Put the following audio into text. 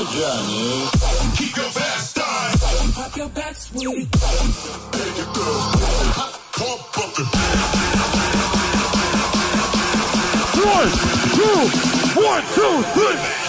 Johnny. Keep your fast time. Pop your back, sweetie. Take it girl. Come bumpin'. 1, 2, 1, 2, 3.